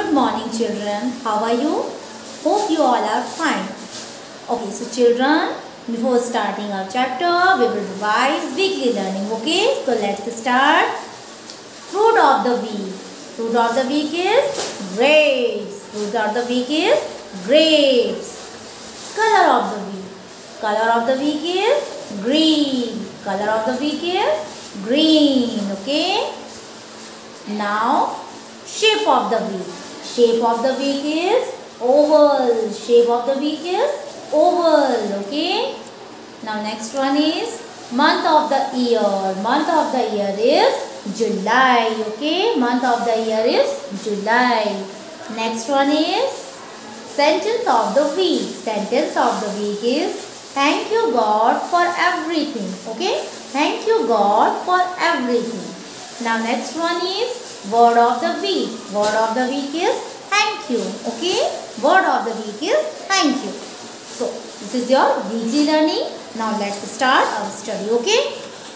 Good morning children. How are you? Hope you all are fine. Okay, so children, before starting our chapter, we will revise weekly learning. Okay, so let's start. Fruit of the week. Fruit of the week is grapes. Fruit of the week is grapes. Color of the week. Color of the week is green. Color of the week is green. Okay. Now, shape of the week. Shape of the week is oval. Shape of the week is oval. Okay. Now, next one is month of the year. Month of the year is July. Okay. Month of the year is July. Next one is sentence of the week. Sentence of the week is thank you God for everything. Okay. Thank you God for everything. Now next one is word of the week. Word of the week is thank you. Okay. Word of the week is thank you. So this is your weekly learning. Now let's start our study. Okay.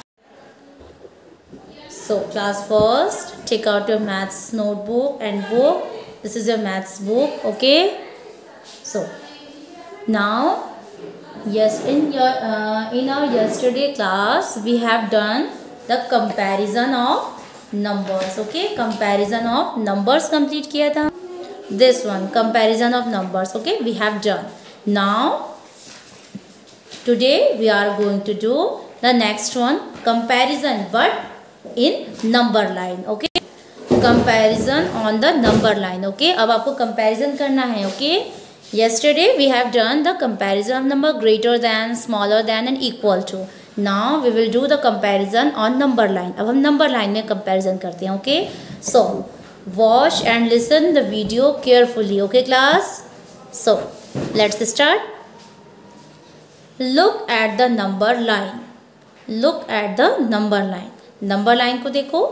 So class first, take out your maths notebook and book. This is your maths book. Okay. So now yes, in our yesterday class we have done the comparison of numbers. Okay, comparison of numbers complete किया था. This one comparison of numbers. Okay, we have done. Now today we are going to do the next one, comparison but in number line. Okay, comparison on the number line. Okay, अब आपको comparison करना है. Okay. Yesterday we have done the comparison of number greater than, smaller than and equal to. Now we will do the comparison on number line. अब हम number line में comparison करते हैं. Okay. So watch and listen the video carefully. Okay class. So let's start. Look at the number line. Look at the number line. Number line को देखो.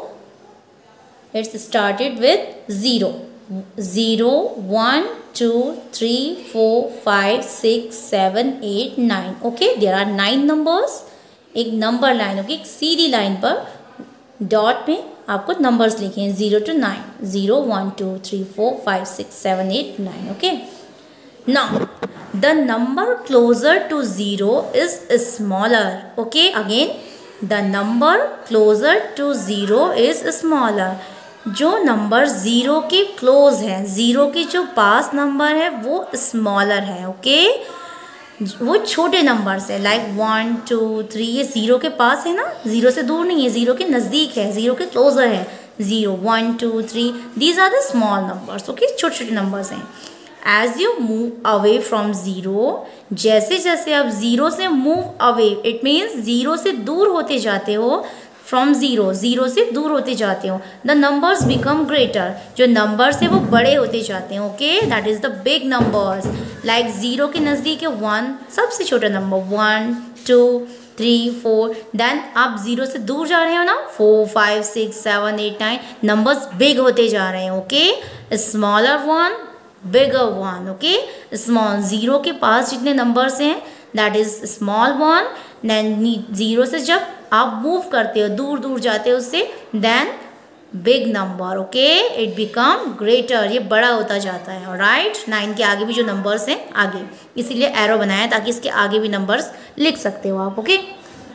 It's started with 0. 0, 1, 2, 3, 4, 5, 6, 7, 8, 9. Okay, there are 9 numbers. एक number line होगी, एक सीधी line पर dot में आपको numbers लिखे हैं 0 to 9. 0, 1, 2, 3, 4, 5, 6, 7, 8, 9. Okay. Now, the number closer to 0 is smaller. Okay, again, the number closer to 0 is smaller. जो नंबर 0 के क्लोज है, 0 के जो पास नंबर है वो स्मॉलर है. ओके, वो छोटे नंबर से लाइक 1, 2, 3 ये 0 के पास है ना, 0 से दूर नहीं है, 0 के नज़दीक है, 0 के क्लोजर है. 0, 1, 2, 3 these are the small numbers. Okay, छोटे छोटे नंबर्स हैं. As you move away from 0, जैसे जैसे आप 0 से मूव अवे, इट मीन्स 0 से दूर होते जाते हो. फ्रॉम 0, 0 से दूर होते जाते हो. द नंबर्स बिकम ग्रेटर, जो नंबर्स है वो बड़े होते जाते हैं. Okay, that is the big numbers. Like 0 के नज़दीक है 1, सबसे छोटा नंबर 1, 2, 3, 4. देन आप 0 से दूर जा रहे हो ना, 4, 5, 6, 7, 8, 9 नंबर्स बिग होते जा रहे हैं. Okay, smaller 1, bigger 1. Okay, small 0 के पास जितने नंबर्स हैं दैट इज़ स्मॉल 1. देन 0 से जब आप मूव करते हो, दूर दूर जाते हो उससे, then big number. Okay, it become greater, ये बड़ा होता जाता है. राइट, 9 के आगे भी जो नंबर्स हैं आगे, इसीलिए एरो बनाया ताकि इसके आगे भी नंबर्स लिख सकते हो आप. Okay,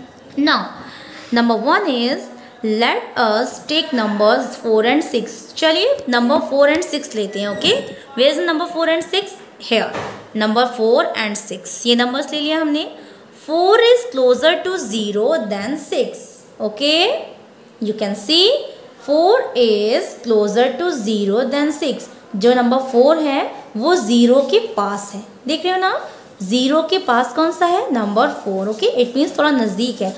now number 1 is let us take numbers 4 and 6. चलिए नंबर 4 and 6 लेते हैं. Okay, where is number 4 and 6? Here. Number 4 and 6 ये नंबर्स ले लिया हमने. 4 is closer to 0 than 6. Okay, you can see 4 is closer to 0 than 6. जो number 4 है वो 0 के पास है. देख रहे हो ना, 0 के पास कौन सा है? नंबर 4. ओके, इट मीन्स थोड़ा नज़दीक है.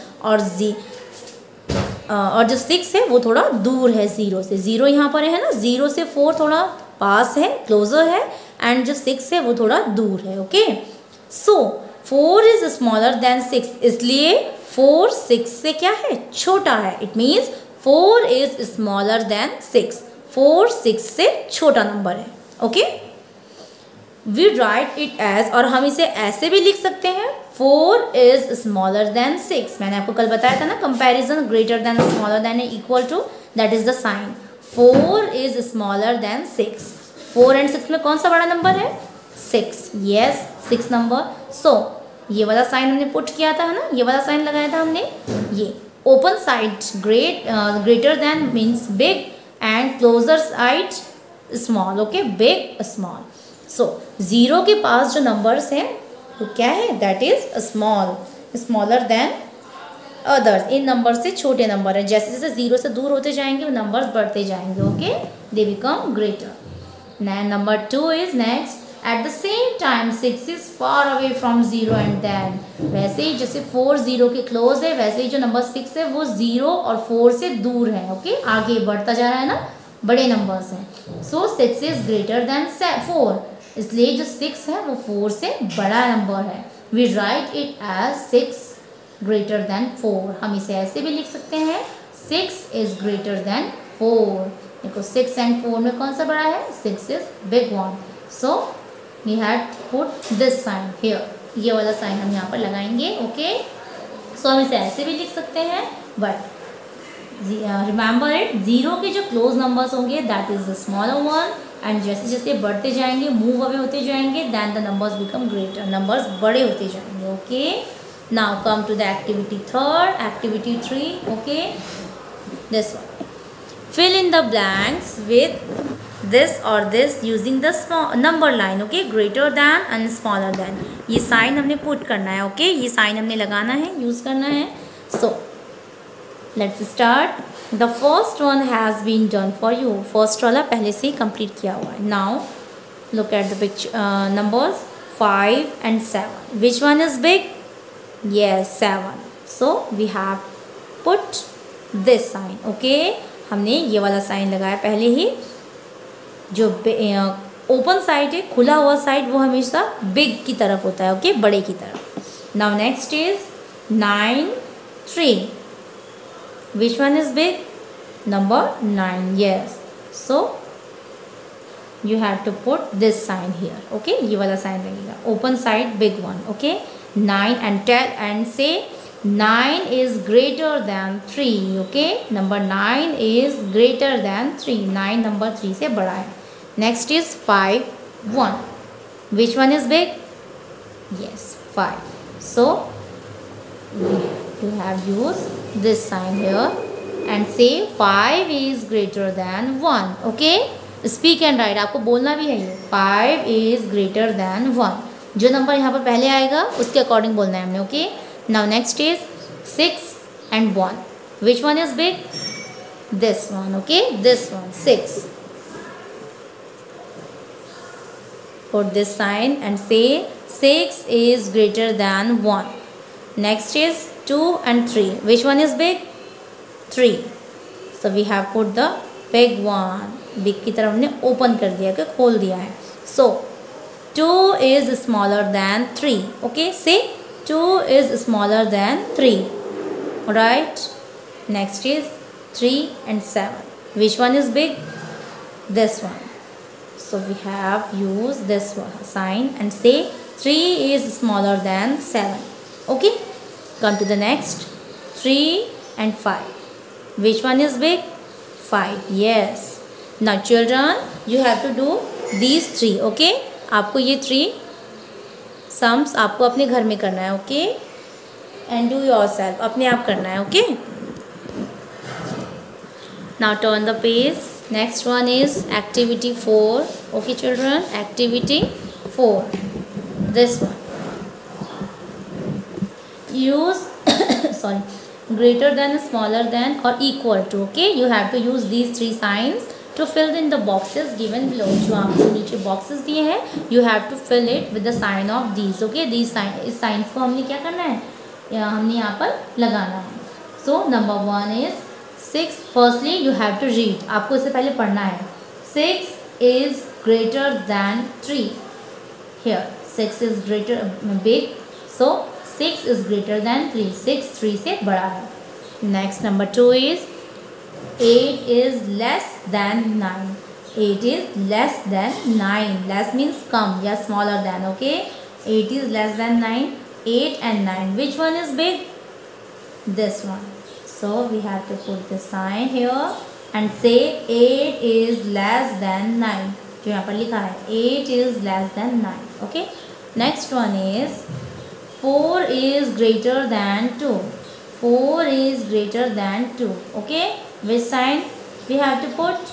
और जो 6 है वो थोड़ा दूर है 0 से. 0 यहाँ पर है ना, 0 से 4 थोड़ा पास है, क्लोजर है, एंड जो 6 है वो थोड़ा दूर है. Okay, so 4 is smaller than 6, इसलिए 4 6 से क्या है? छोटा है. It means 4 is smaller than 6. 4 6 से छोटा नंबर है. Okay, we write it as, और हम इसे ऐसे भी लिख सकते हैं 4 इज स्मॉलर देन 6. मैंने आपको कल बताया था ना, comparison greater than, smaller than, equal to, that is the sign. 4 is smaller than 6. 4 and 6 में कौन सा बड़ा नंबर है? 6. Yes, 6 number. सो ये वाला साइन हमने पुट किया था, है ना, ये वाला साइन लगाया था हमने. ये open side greater than means big and closer side small. Okay, big small. So 0 के पास जो नंबर्स हैं वो क्या है? That is small, smaller than others. इन नंबर से छोटे नंबर है. जैसे जैसे 0 से दूर होते जाएंगे वो नंबर्स बढ़ते जाएंगे. Okay, they become greater. Number 2 is next. At the same time 6 is far away from 0 and then. वैसे ही जैसे 4 0 के क्लोज है, वैसे ही जो नंबर 6 है वो 0 और 4 से दूर है. ओके, आगे बढ़ता जा रहा है ना, बड़े नंबर्स हैं. So 6 is greater than 4. इसलिए जो 6 है वो 4 से बड़ा नंबर है. We write it as 6 greater than 4. हम इसे ऐसे भी लिख सकते हैं 6 इज ग्रेटर देन 4. देखो 6 एंड 4 में कौन सा बड़ा है? 6 is big one. So we had put this sign here. ये वाला साइन हम यहाँ पर लगाएंगे. ओके, सो हम इसे ऐसे भी लिख सकते हैं. बट रिमेंबर इट, 0 के जो क्लोज नंबर्स होंगे that is the smaller one. And जैसे जैसे बढ़ते जाएंगे, मूव अवे होते जाएंगे, then the numbers become greater. Numbers बड़े होते जाएंगे. Okay, now come to the activity 3rd. Activity 3. okay, this one. Fill in the blanks with this or this using the small number line. okay, greater than and smaller than. ये sign हमने put करना है. Okay, ये sign हमने लगाना है, use करना है. So let's start. The first one has been done for you. First वाला पहले से ही कंप्लीट किया हुआ है. Now look at the picture numbers 5 and 7. Which one is big? Yes, 7. So we have put this sign. Okay, हमने ये वाला साइन लगाया पहले ही. जो ओपन साइड है, खुला हुआ साइड, वो हमेशा बिग की तरफ होता है. ओके, बड़े की तरफ. Now next is 9 3. Which one is big? Number 9. Yes, so you have to put this sign here. okay, ये वाला साइन लगेगा. Open side big one. Okay, 9 and 10 and say 9 is greater than 3. okay, number 9 is greater than 3. 9 number 3 से बड़ा है. next is 5 1. which one is big? yes, 5. so you have used this sign here and say 5 is greater than 1. okay, speak and write. आपको बोलना भी है ये 5 is greater than 1. जो number यहाँ पर पहले आएगा उसके अकॉर्डिंग बोलना है हमने. Okay, now next is 6 and 1. Which one is big? This one. Okay, this one 6. Put this sign and से 6 is greater than 1. Next is 2 and 3. Which one is big? 3. So we have put the big one. Big की तरफ हमने open कर दिया, खोल दिया है. सो 2 is smaller than 3. okay, say 2 is smaller than 3. right, next is 3 and 7. which one is big? this one. so we have used this one sign and say 3 is smaller than 7. okay, come to the next 3 and 5. which one is big? 5. yes, now children you have to do these 3. okay, आपको ये 3 sums आपको अपने घर में करना है. Okay, and do yourself, अपने आप करना है. Okay, now turn the page. Next one is activity 4. Okay children, activity 4. This one use sorry greater than, smaller than और equal to. Okay, you have to use these 3 signs to fill in the boxes given below. जो आपको नीचे boxes दिए हैं, you have to fill it with the sign of these. okay, these sign, इस signs को हमने क्या करना है? हमने यहाँ पर लगाना है. so number 1 is 6. firstly you have to read. आपको इससे पहले पढ़ना है. 6 is greater than 3. here 6 is greater big, so 6 is greater than 3. 6 3 से बड़ा है. next number 2 is 8 is less than 9. 8 is less than 9. less means कम या smaller than. okay, 8 is less than 9. 8 and 9. which one is big? this one. so we have to put the sign here and say 8 is less than 9. जो यहाँ पर लिखा है 8 is less than 9. Okay, next one is 4 is greater than 2. 4 is greater than 2. Okay, which sign we have to put?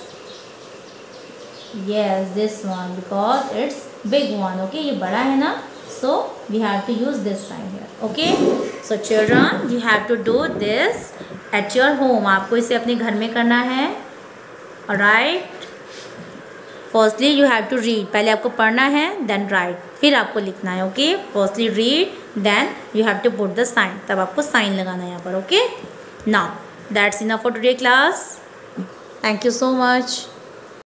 Yes, this one, because it's big one. Okay, ये बड़ा है ना, so we have to use this sign here. Okay, so children, you have to do this at your home. आपको इसे अपने घर में करना है. Alright, firstly you have to read, पहले आपको पढ़ना है, देन राइट, फिर आपको लिखना है. Okay, firstly read, then you have to put the sign, तब आपको साइन लगाना है यहाँ पर. Okay, now that's enough for today class. Thank you so much.